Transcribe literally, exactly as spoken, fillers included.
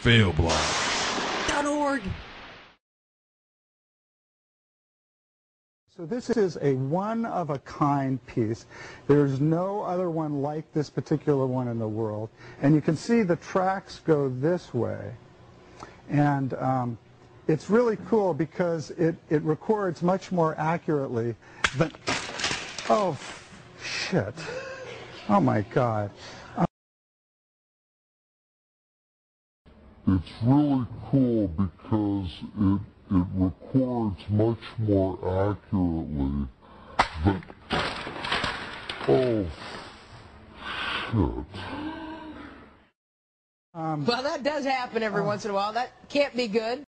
fail blog dot org. So this is a one-of-a-kind piece. There's no other one like this particular one in the world. And you can see the tracks go this way. And um, it's really cool because it, it records much more accurately than... Oh, shit. Oh, my God. Um, It's really cool because it it records much more accurately than... Oh, shit. um, Well, that does happen every oh. once in a while. That can't be good.